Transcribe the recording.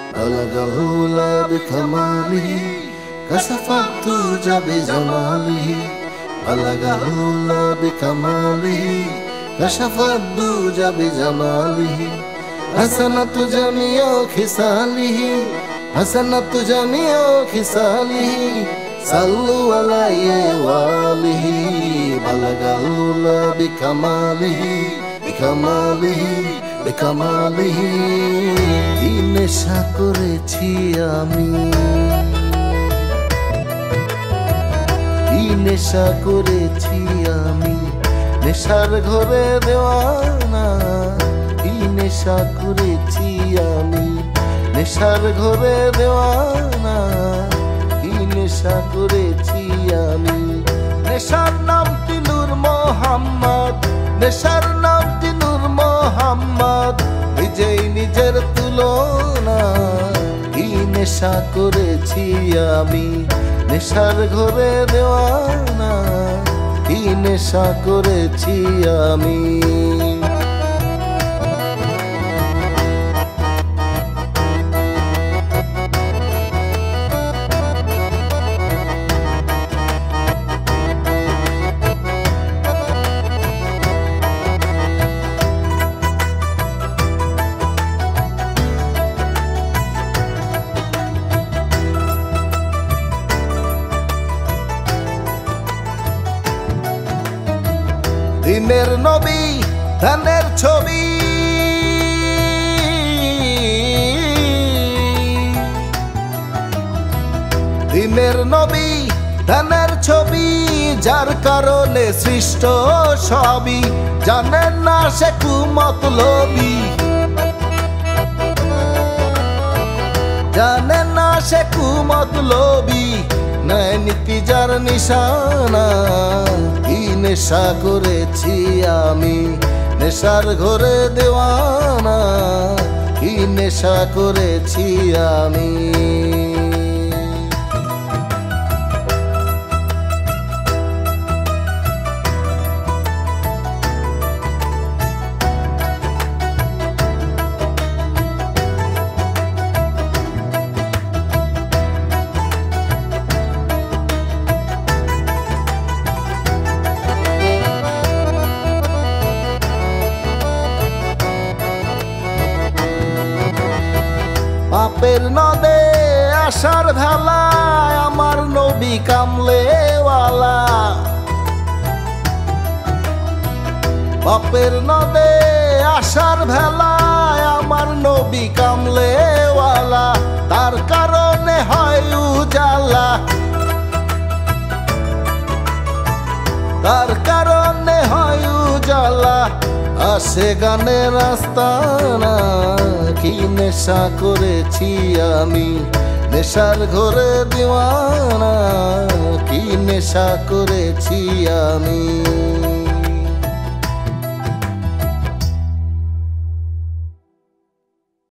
بلغ العلا بكماله كشف الدجى بجماله بلغ العلا بكماله كشف الدجى بجماله حسنت جميع خصاله حسنت جميع خصاله صلوا عليه وآله بلغ العلا بكماله بكماله بكماله কি নেশা করেছি আমি কি নেশা করেছি আমি নেশার ঘরে দেওয়ানা কি নেশা করেছি আমি নেশার ঘরে দেওয়ানা কি নেশা করেছি আমি নেশার নামটি নূর মোহাম্মদ নেশার নামটি নূর মোহাম্মদ নিজেই নিজের তুলনা কি নেশা করেছি আমি নেশার ঘরে দেওয়ানা কি নেশা করেছি আমি দিনের নবী ধানের ছবি দিনের নবী ধানের ছবি যার কারণে সৃষ্ট সবই জানেন না সে কুমতলবী জানেন না সে কুমতলবী নাই নীতি যার নিশানা কি নেশা করেছি আমি নেশার ঘরে দেওয়ানা কি নেশা করেছি আমি পাপের নদে আশার ভেলায় আমার নবী কামলেওয়ালা পাপের নদে আশার ভেলায় আমার নবী কামলেওয়ালা তার কারণে হয় উজালা তার কারণে হয় উজালা আসে গানের আস্তানা কি নেশা করেছি আমি নেশার ঘরে দিওয়ানা কি নেশা করেছি আমি